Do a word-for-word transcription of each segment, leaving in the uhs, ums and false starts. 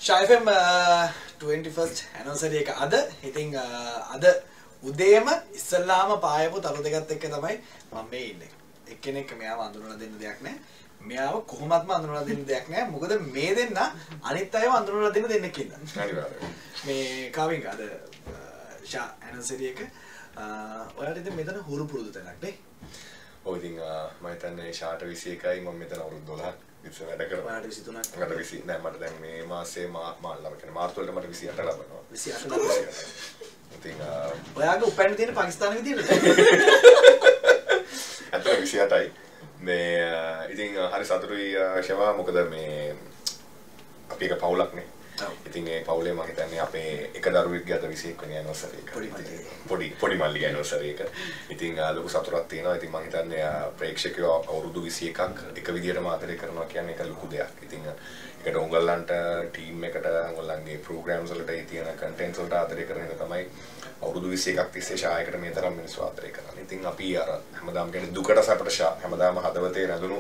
ශායිෆම් twenty-first anniversary එක අද. ඉතින් අද උදේම ඉස්සල්ලාම පායපු තරු දෙකත් එක්ක තමයි මම මේ ඉන්නේ. එක්කෙනෙක් මෙයාව අඳුරලා දෙන්න දෙයක් නැහැ. මෙයාව කොහොමත්ම අඳුරලා දෙන්න දෙයක් නැහැ. මොකද මේ දෙන්න අනිත් අයව අඳුරලා දෙන්න දෙන්නෙක් ඉන්නවා. හරිවයි. මේ කාවින් අද ෂා anniversary එක ඔයාලට ඉතින් මෙතන හුරු පුරුදු තැනක් නේ. ඔව් ඉතින් මම හිතන්නේ ෂාට twenty-one යි මම මෙතන අවුරුදු twelve ඉතින් වැඩ කරනවා. ඔයාලට twenty-three ක්. මට twenty නෑ මට දැන් මේ මාසේ මා මාල්ලා කියන්නේ මාර්තු වලට මට twenty-eight ලබනවා. twenty-eight ලබනවා. ඉතින් ඔයාගේ උපැන්න තියෙන පාකිස්තාන විදියට. අතන twenty-eight යි. මේ ඉතින් හරි සතුටුයි ෂවා මොකද මේ අපි එක පවුලක් නේ. ඉතින් ඒ පවුලේ මම හිතන්නේ අපේ එක දරුවෙක්ගේ අද twenty-one වෙනි anniversary එක. පොඩි පොඩි මල්ලිගේ anniversary එක. ඉතින් ලොකු සතුටක් තියෙනවා. ඉතින් මම හිතන්නේ ප්‍රේක්ෂකයෝ අවුරුදු twenty-one ක් එක විදියටම ආදරය කරනවා කියන්නේ ඒක ලොකු දෙයක්. ඉතින් ඒකට උංගලන්ට ටීම් එකට උංගලන්ගේ ප්‍රෝග්‍රෑම්ස් වලට ඒ තියෙන කන්ටෙන්ට්ස් වලට ආදරය කරන එක තමයි අවුරුදු twenty-one ක් තිස්සේ ෂායකට මේ තරම් මිනිස්සු ආදරය කරන්නේ. ඉතින් අපි අර හැමදාම කියන්නේ දුකට සැපට ෂා හැමදාම හදවතේ රැඳුණු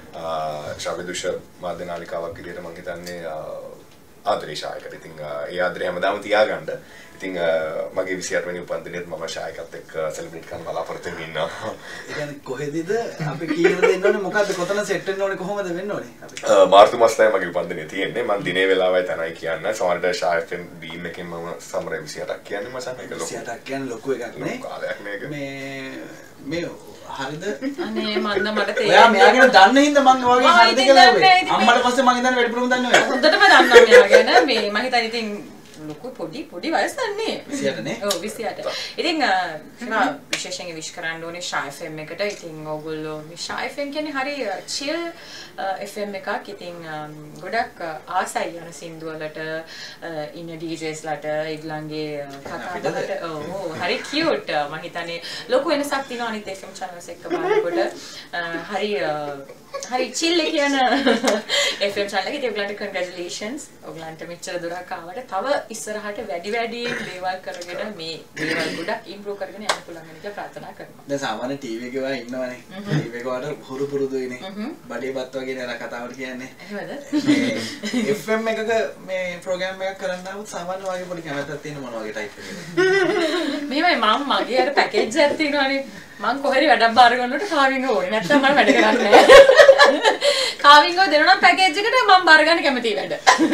ශාවිදුෂ මාධ්‍ය නාලිකාවක් විදියට මම හිතන්නේ ආදරේ ශායකට. ඉතින් ඒ ආදරේ හැමදාම තියාගන්න. ඉතින් මගේ twenty-eight වෙනි උපන්දිනේත් මම ශායකත් එක්ක සෙලිබ්‍රේට් කරන්න බලාපොරොත්තු වෙමින් ඉන්නවා. ඒ කියන්නේ කොහෙදද අපි කීයද දෙන්න ඕනේ මොකද්ද කොතන සෙට් වෙන්න ඕනේ කොහොමද වෙන්න ඕනේ අපි? මාර්තු මාසයේ මගේ උපන්දිනේ තියෙන්නේ. මම දිනේ වෙලාවයි තනයි කියන්නේ. සමහරට ශායකෙන් බීම් එකෙන් මම සමරේ twenty-eight ක් කියන්නේ මම සමහරට ලොකු twenty-eight ක් කියන්නේ ලොකු එකක් නේ. ලොකු කාලයක් මේක. මේ මේ හරිද? අනේ මන්ද මට තේරෙන්නේ. ඔයා මෙයාගෙන දන්න හින්දා මං ඔයගේ හරිද කියලා ඇහුවේ. අම්මට පස්සේ මං ඉඳන් වැඩිපුරම දන්නේ ඔයා. හොඳටම දන්නවා මෙයාගෙන. මේ මම හිතන්නේ ඉතින් ලොකු පොඩි පොඩි වයසක් නේ. twenty-eight නේ. ඔව් twenty-eight. ඉතින් ශිවා විශේෂයෙන් විශ් කරන්න ඕනේ ෂා එෆ් එම් එකට. ඉතින් ඕගොල්ලෝ මේ ෂා එෆ් එම් කියන්නේ හරි chill එෆ් එම් එකක්. ඉතින් ගොඩක් ආසයි යන සින්දු වලට ඉන්න ඩී ජේස් ලට ඒගොල්ලන්ගේ කතා බහට ඔව් හරි කියුට්. මම හිතන්නේ ලොකු වෙනසක් තියෙනවා අනිත් එෆ් එම් channels එක්ක බලනකොට. හරි හරි chill කියන එෆ් එම් channel එකේ ඒගොල්ලන්ට congratulations. ඔයගලන්ට මෙච්චර දුරක් ආවට තව ඉස්සරහට වැඩි වැඩි දේවල් කරගෙන මේ දේවල් ගොඩක් ඉම්ප්‍රූව් කරගෙන යන්න පුළුවන් කියලා ප්‍රාර්ථනා කරනවා. දැන් සාමාන්‍ය ටීවී එකේ ඔයා ඉන්නවනේ. ටීවී එක වලට හුරු පුරුදුයිනේ. බඩේ බත් වගේ නේද කතාවට කියන්නේ. එහෙමද? මේ එෆ් එම් එකක මේ ප්‍රෝග්‍රෑම් එකක් කරන්න આવුත් සාමාන්‍ය වගේ පොඩි කැමැත්තක් තියෙන මොන වගේ ටයිප් එකකද? මෙහෙමයි මම මගේ අර පැකේජ් එකක් තියෙනවානේ. මම කොහෙරි වැඩක් බාර ගන්නකොට කාවින්ග ඕනේ. නැත්නම් මම වැඩ කරන්නේ නැහැ. කාවින්ග දෙනවා නම් පැකේජ් එකට මම බාර ගන්න කැමතියි වැඩ.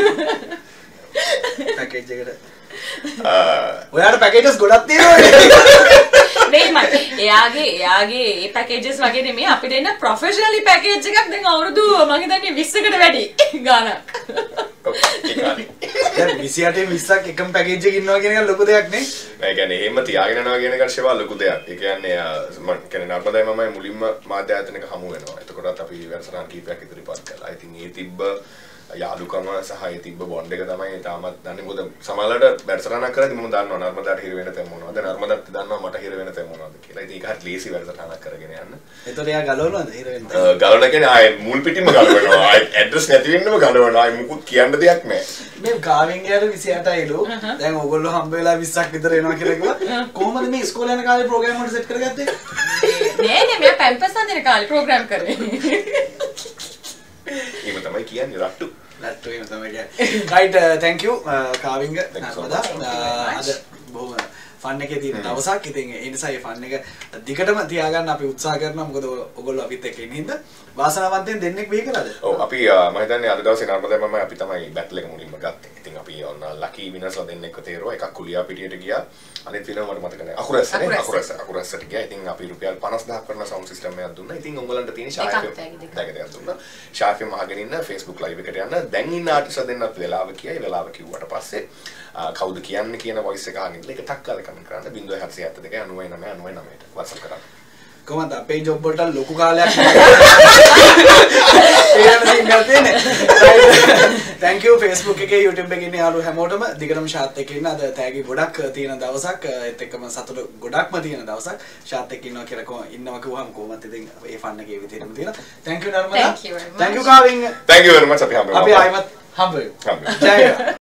පැකේජ් එකට ඔයාට පැකේජස් ගොඩක් තියෙනවනේ. මේමයි එයාගේ එයාගේ ඒ පැකේජස් වගේ නෙමෙයි අපි දෙන්න ප්‍රොෆෙෂනලි පැකේජ් එකක් දැන් අවුරුදු මම හිතන්නේ twenty කට වැඩි ගානක්. දැන් twenty-eight twenty එකම පැකේජ් එකක ඉන්නවා කියන එක ලොකු දෙයක් නේ. ඒ කියන්නේ එහෙම තියාගෙන යනවා කියන එක ශේවා ලොකු දෙයක්. ඒ කියන්නේ මම කියන්නේ නර්මදායි මමයි මුලින්ම මාධ්‍ය ආයතනයක හමු වෙනවා. එතකොටත් අපි වැඩසටහන් කීපයක් ඉදිරිපත් කළා. ඉතින් ඒ තිබ්බ යාළුකම සහ ඒ තිබ්බ බොන්ඩ් එක තමයි තාමත් දන්නේ. මොකද සමහරවිට වැඩසටහනක් කරද්දී මම දන්නවා නර්මදාට හිර වෙන තැන් මොනවද, නර්මදාත් දන්නවා මට හිර වෙන තැන් මොනවද කියලා. ඉතින් ඒක හරි ලේසි වැඩසටහනක් කරගෙන යන්න. එතකොට එයා ගලවනවද හිර වෙන තැන්? ගලවන කියන්නේ ආයේ මුල් පිටින්ම ගලවනවා. ආයේ ඇඩ්‍රස් නැති වෙන්නම ගලවනවා. ආයේ මුකුත් කියන්න දෙයක් නැහැ. මේ කාවින්ගයට twenty-eight යිලු. දැන් ඕගොල්ලෝ හම්බ වෙලා twenty විතර එනවා කියලා කිව්වා. කොහොමද මේ ඉස්කෝලේ යන කාලේ ප්‍රෝග්‍රෑම් වලට සෙට් කරගත්තේ? නෑ නෑ මම පැම්පස් අඳින කාලේ ප්‍රෝග්‍රෑම් කරේ. එහෙම තමයි කියන්නේ රට්ටු. රට්ටු එහෙම තමයි කියන්නේ. right thank you කාවින්ග Narmada. අද බොහොම ෆන් එකේ තියෙන දවසක්. ඉතින් ඒ නිසා මේ ෆන් එක දිගටම තියාගන්න අපි උත්සාහ කරනවා. මොකද ඔයගොල්ලෝ අපිත් එක්ක ඉන්න හින්දා වාසනාවන්තයෙන් දෙන්නෙක් වෙයි කළාද? ඔව් අපි මම හිතන්නේ අද දවසේ නර්මදා මම අපි තමයි බැටල් එක මුලින්ම ගත්තේ. ඉතින් අපි ඔන්න ලකි විනර්ස්ලා දෙන්නෙක්ව තේරුවා. එකක් කුලියා පිටියට ගියා. අනිත් වෙනම මට මතක නැහැ. අකුරැස්ස නේ අකුරැස්ස අකුරැස්සට ගියා. ඉතින් අපි රුපියල් පනස් දහයක් කරන සවුන්ඩ් සිස්ටම් එකක් දුන්නා. ඉතින් උඹලන්ට තියෙන ෂාෆ් දෙක දෙකක් දුන්නා. ෂාෆ් මහගෙන ඉන්න Facebook live එකට යන්න. දැන් ඉන්න ආටිස්ට්ලා දෙන්නත් වෙලාව කියයි. වෙලාව කිව්වට පස්සේ කවුද කියන්නේ කියන වොයිස් එක අහගෙන ඉන්න. ඒක ටක් ගාලා කමෙන්ට් කරන්න. zero seven seven two nine nine nine nine ට WhatsApp කරන්න. කොහොමද අපේ ජොබ් වලට ලොකු කාලයක් thank you Facebook එකේ YouTube එකේ ඉන්න යාළුවෝ හැමෝටම දිගටම ෂාත් එක්ක ඉන්න. අද තෑගි ගොඩක් තියෙන දවසක්. ඒත් එක්කම සතුට ගොඩක්ම තියෙන දවසක්. ෂාත් එක්ක ඉන්නවා කියලා කොහොම ඉන්නවා කිව්වම කොහොමද ඉතින් ඒ ෆන් එකේ විදිහටම තියෙනවා. thank you Narmada. thank you very much. thank you කාවින්ග. thank you very much අපි හම්බ වෙනවා. අපි ආයිමත් හම්බ වෙමු. හම්බ වෙමු. ජය